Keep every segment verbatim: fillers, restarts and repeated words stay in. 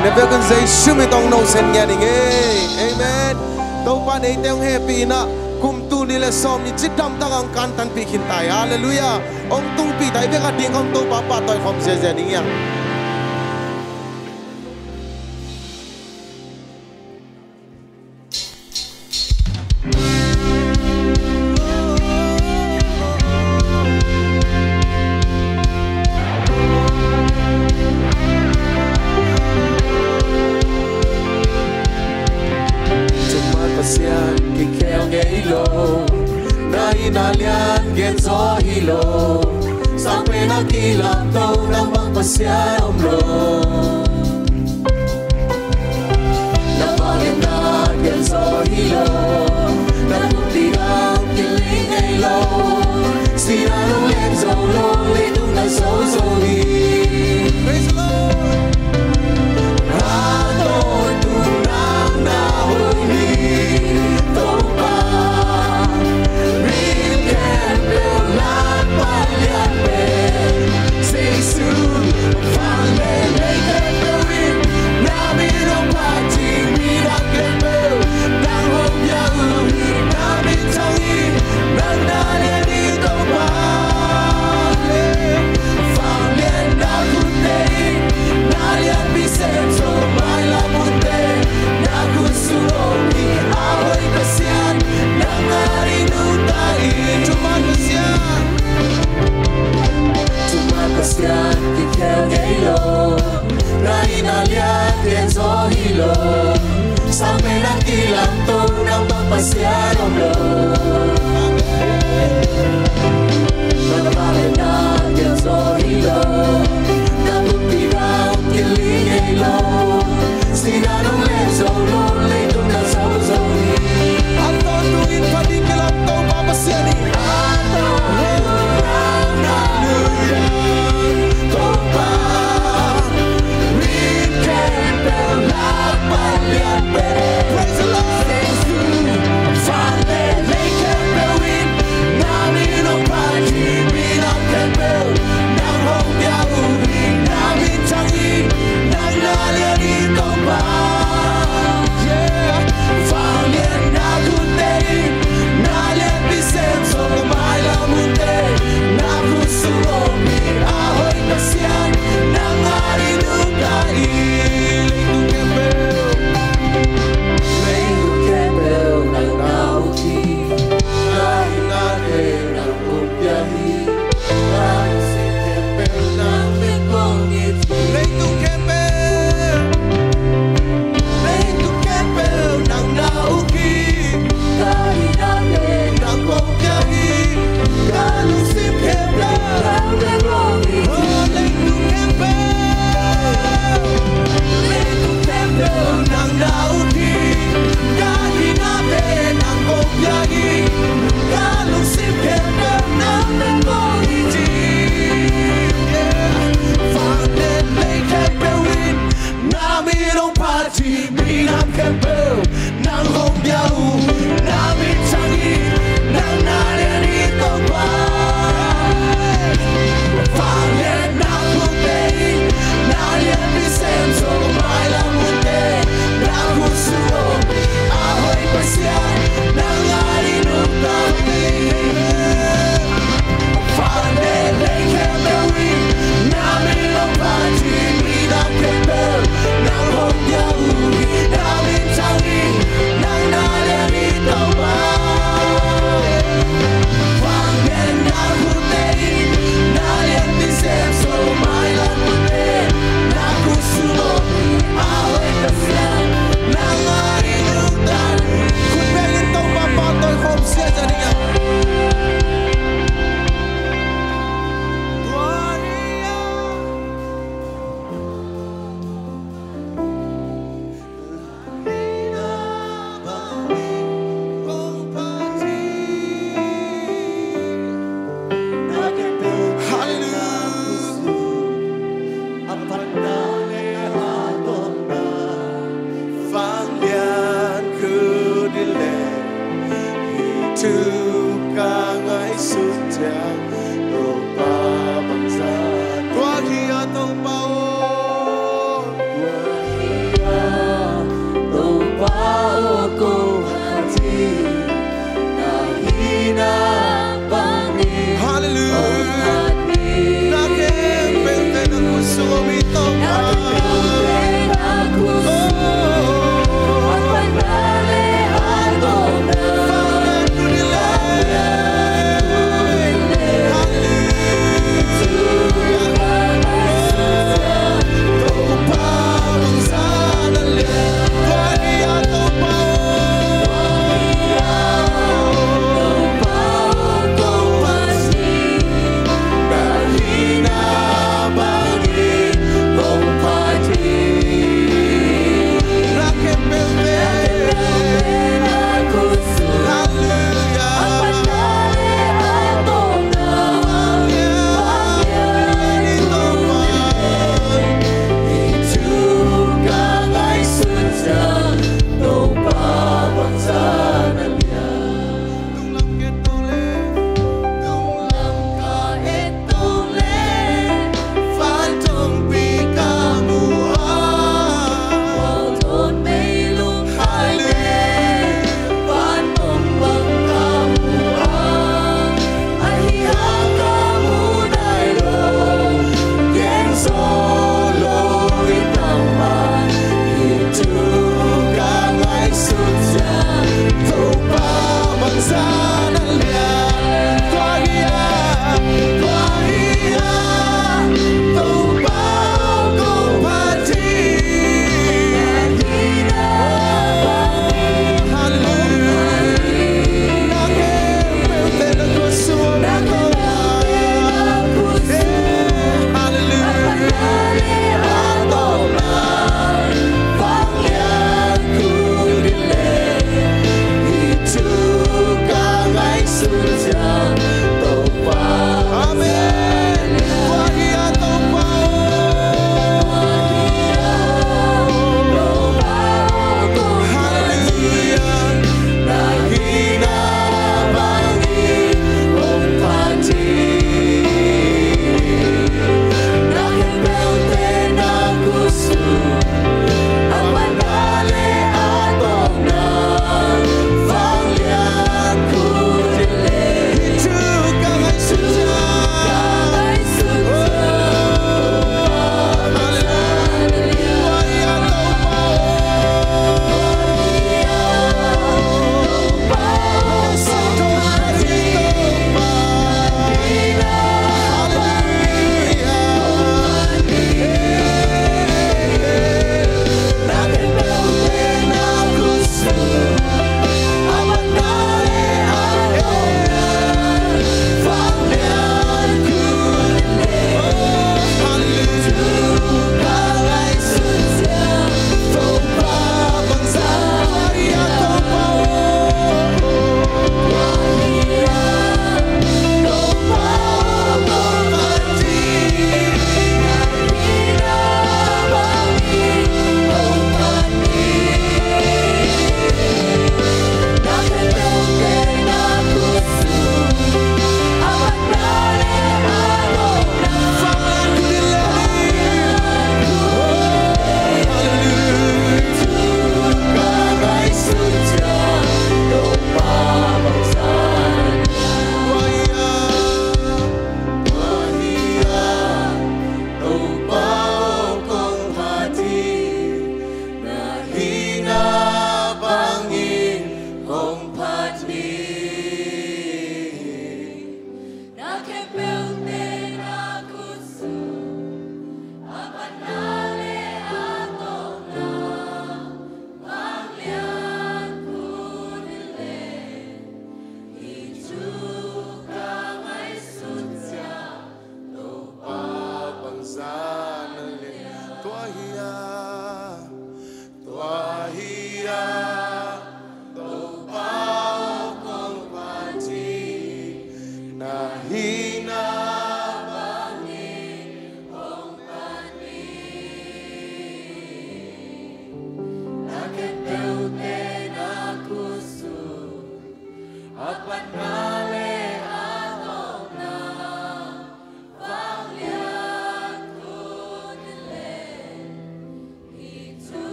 Nếu về gần dây sư mình tông nâu sen nghe đình ấy. Amen. Đâu bạn ấy tiếng happy na. Kum tu ni le som ni chit dam tang ang kan tan pi khin tai. Hallelujah. Ông tung pi tai ve ka ding ông to pa pa toi khom je je ding yang. Sampai nak hilang tau nampak pasien omlo. Nampak yang nak yang so hilo, nampak tirang kiling elo. Sinarong len solo litung na so so ni. Praise the Lord. Rato tunang na huni topa. Rinken belat palian be. Say soon, finally make it going. Now me no party, me not get boo. Now hope ya uli, now me tangi. Nang na ni topa. Finally na kunde, na lian bisem so mai la munde. Na kusulomi, awai kasian, nang hari nutai cuma kasian. Cuma kasian kikau gelo, na inaliat yang so hilo. Sampai nak hilang tu nampak pasian omlo. Nampak enak yang so hilo, nampak tirang kiling elo. Sinarong len solo litung na so so ni. Atau tuin padi kilam tau pa pasian ni. Atau orang haleluya topa. Rinken belat palian be. Praise the Lord. Finally make it going. Now me no party, me not get boo. Now hope ya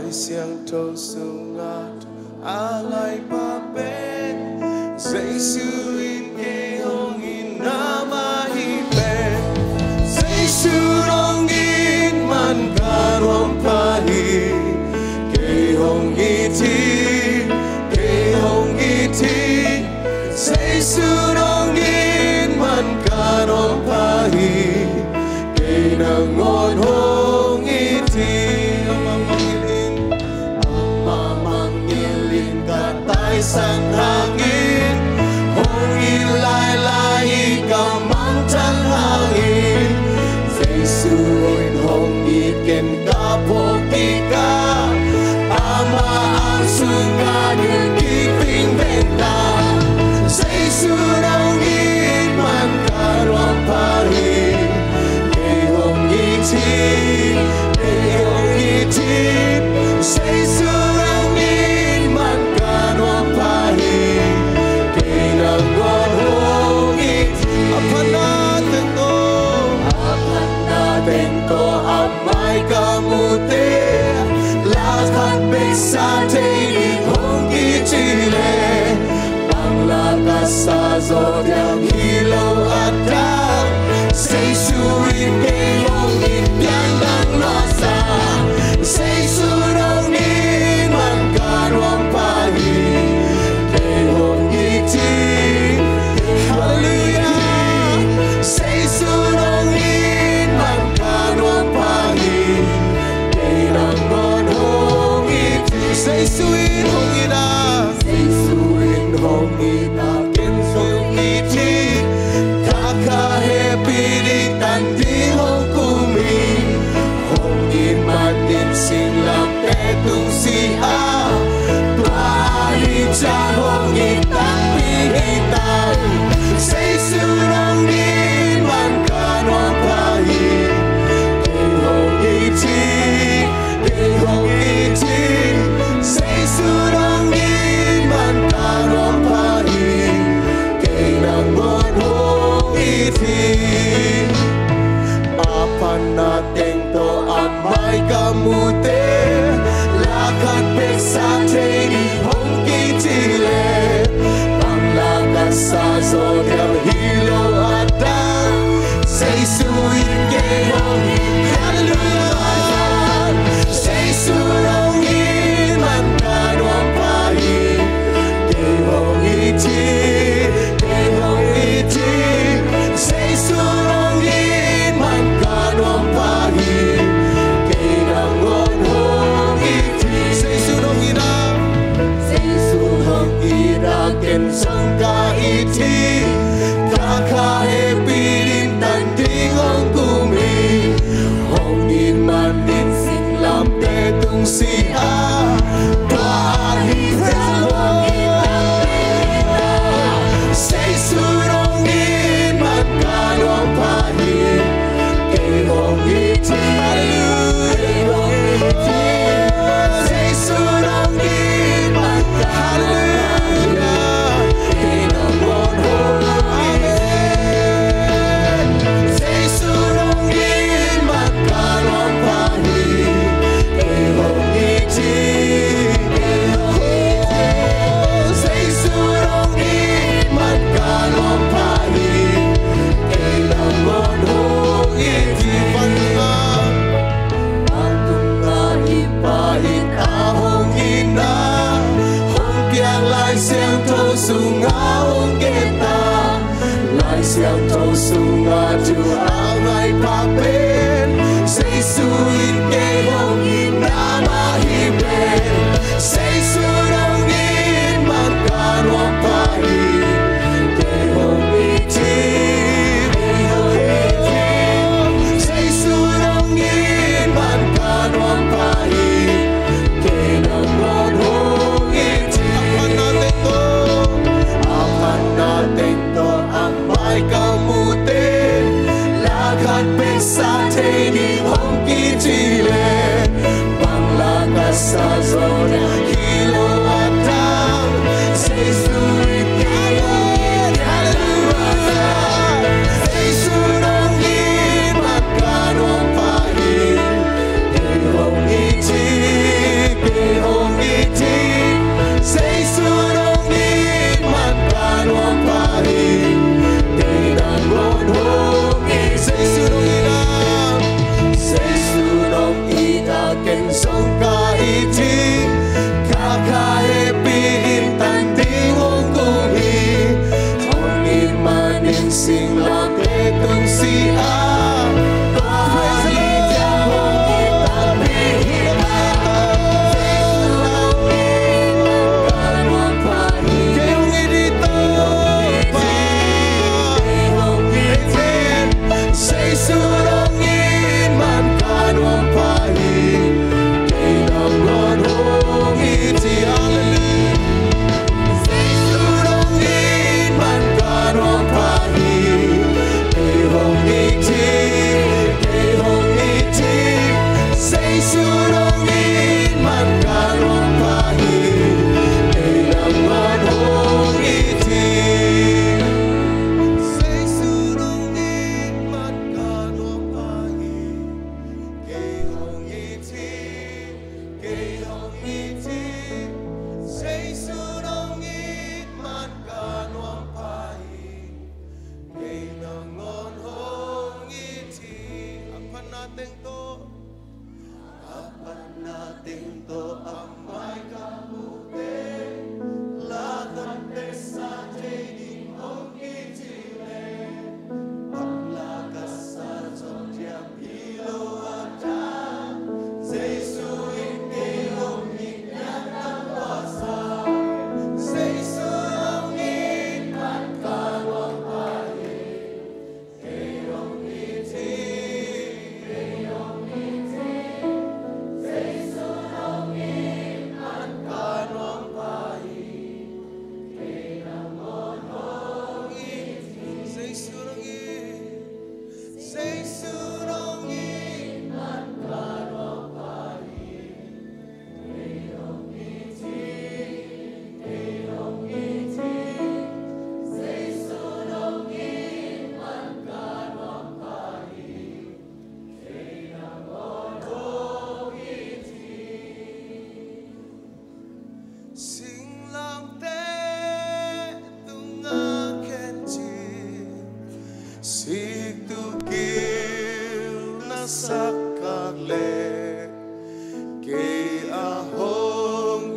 lai siang thâu sungat alai pape Giêsu in ke hong in nama hipe Giêsu dong in man karom pahi ke hong iti ke hong iti Giêsu dong in man karom pahi ke nangon hong iti sang hangin hong ilai lai ka mang tan hangin Giêsu in hong iken ka pokika ama ang sunganin kiping benta Giêsu dong in man karom pahi ke hong iti ke hong iti Giêsu kamute lakat besa teini hongki chile panglakas sa zodiang hilau adang Giêsu in ke hong in piang dang nasa Giêsu dong in man karom pahi ke hong iti hallelujah Giêsu dong in man karom pahi Giêsu in hong ina Giêsu in hong ina ken hong iti kaka happy di tanding hong kumi hong in man din sing lam petung si a pahi cha hong itang pihitan Giêsu dong in man karom pahi ke hong iti ke hong iti Giêsu dong in man karom pahi ke nangon hong iti apan nating to amay kamute lakat peksa teini hong kitile panglakas sa zodiang hilau adang Giêsu in ke hong hallelujah Giêsu dong in man karom pahi ke hong iti ke hong iti Giêsu dong in man karom pahi ke nangon hong iti Giêsu dong ina Giêsu dong ina ken song ka iti kaka happy din tanding hong kumi hong in man din sing lam petung si a pahi hong Giêsu dong in man karom pahi ke hong iti Giêsu dong in man karom pahi ke nangon hong amen Giêsu dong in man karom pahi ke hong iti Giêsu dong in man karom pahi ke nangon hong iti Pantunga ipahit ahong ina hong piang lai siang thâu sunga hong kita lai siang thâu sunga tu alai papen Giêsu in ke hong in nama hipen Giêsu dong in man karom pahi ke hong iti ke hong iti Giêsu dong in man karom pahi ke nangon hong iti apan natin to apan natin to ang may kamute Sigtukil na sakale kay ahong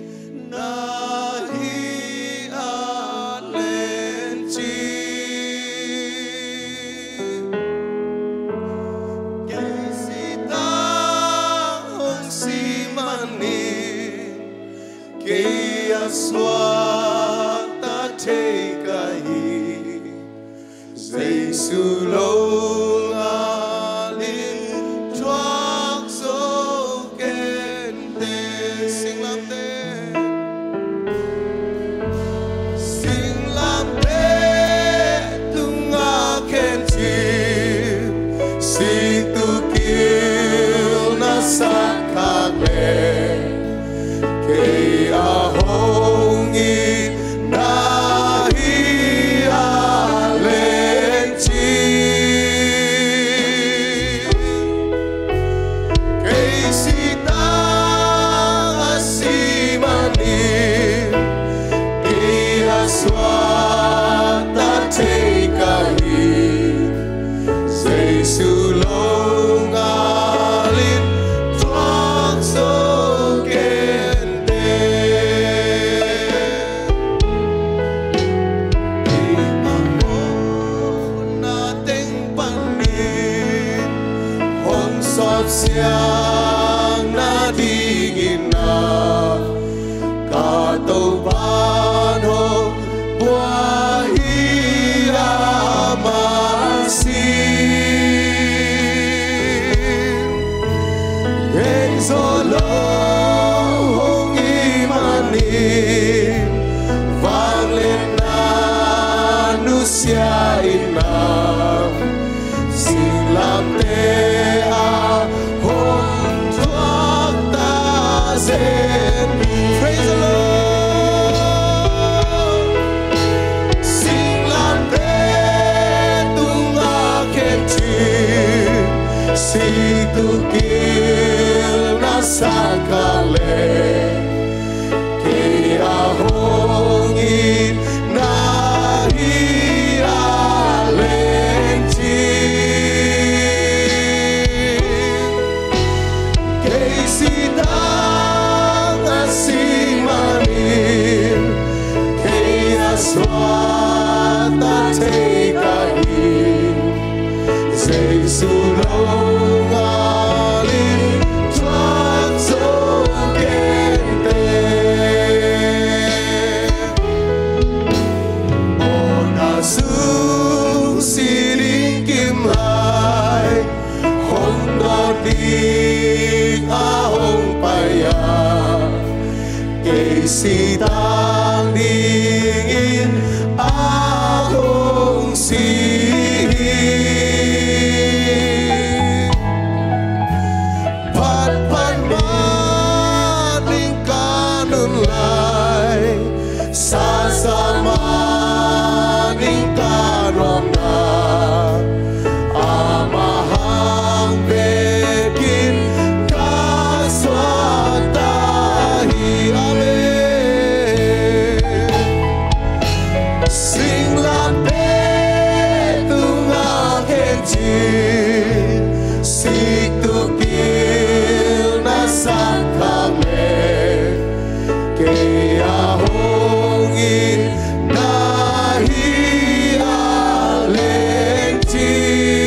inahi alenchi kay sitahong simani kay aswata tekahi giêsu lâu alin choak so kente sing lam te sing lam te tunga kenti si tu kil na sakale kay ahong siang na dingin na kataupan ho buhay amasin kay solong imanin vanglet na nusyain na silam te praise the Lord. Sing lam te tunga kenti si tu kil na sakale kay ahong inahi alenchi kay sita swata tekahi giêsu lâu alin choak so kente ona su siring kim lai hong do đi ahong paya kay sitang dingin ahong sihir patpan maning kanun lai sasamaning karon na amahang bekin kaswatahi amen. Sing lam te tunga kenti si tu kil na sakale kay ahong inahi alenchi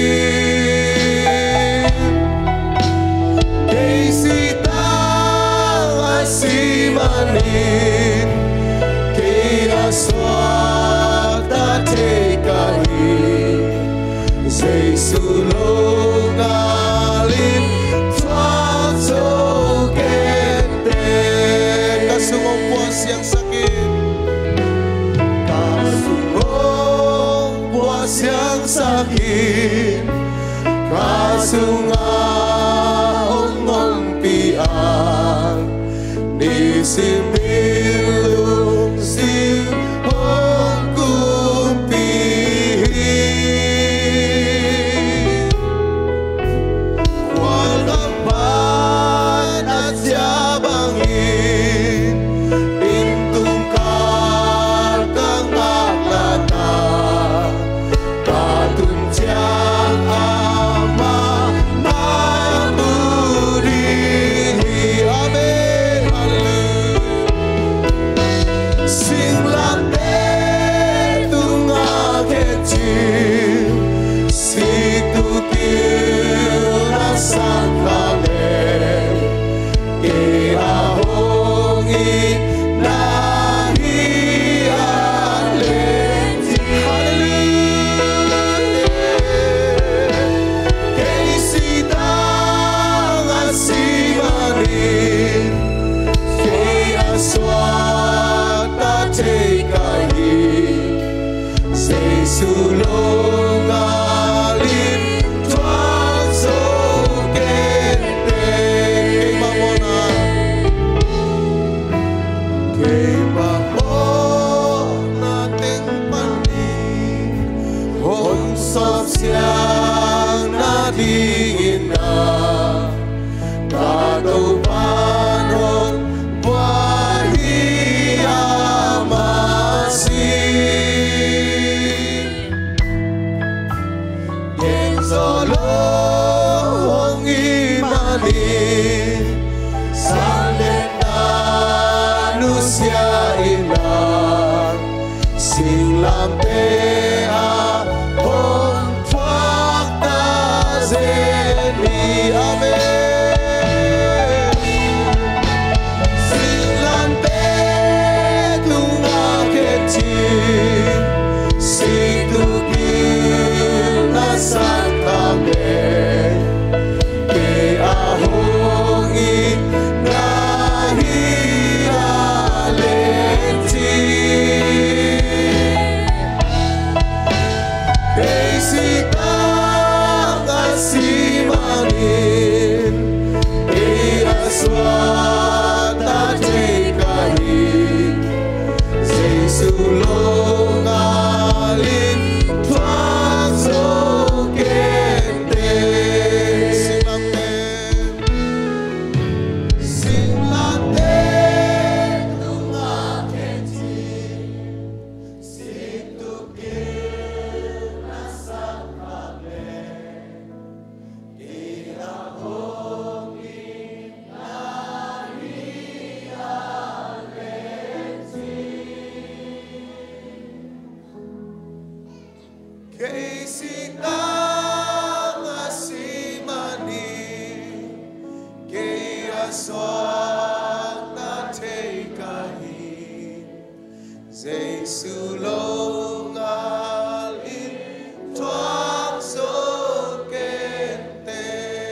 kay sitang asimanin kay aswata tekahi giêsu lâu alin choak so kente kasungong puas yang sakit kasungong puas yang sakit kasungaong ngompian ni simbilung sim hong kumpihin walapan at yabangin intungkal kang aklata katu Hidup siang na dingin na Katupanon buhay amasih Yang solong imanin Salen manusia inang Sing lampea hong tuak tazeni amen Sing lampea tunga kecil Sing tukil nasan kame Ke ahongi nahi aleti Keisitang asimanin Iaswata tekahin Sesulong alin tuang sokente Silaten Silaten tunga kecil Situkil nasa kame Ihahongin nahi aleti Keisitang asimani Keaswag na tekahin Zaisulong alin tuang sokente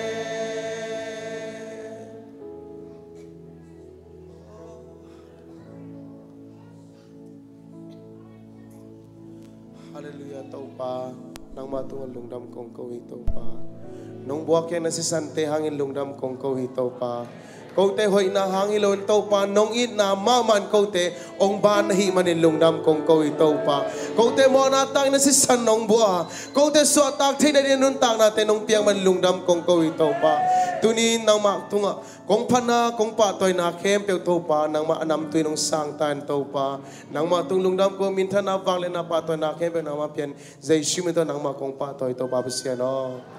Haleluya tau pa nang matungan lungdam kong kau ito pa nung buwak yan na si sante hangin lungdam kong kau ito pa kau te hoy na hangilon tau pa nung it na maman kau te ong ba nahi manin lungdam kong kau ito pa kau te mo natang na si san nung buwa kau te suatak te na dinuntang natin nung piyang man lungdam kong kau ito pa tunin nang maktunga kung pana kung patoy na kempew to pa nang maanam tuy nung sangtan to pa nang matulong dam ko minta na vangle na patoy na kempew na mapian zay shumito nang makong patoy to pa bisya no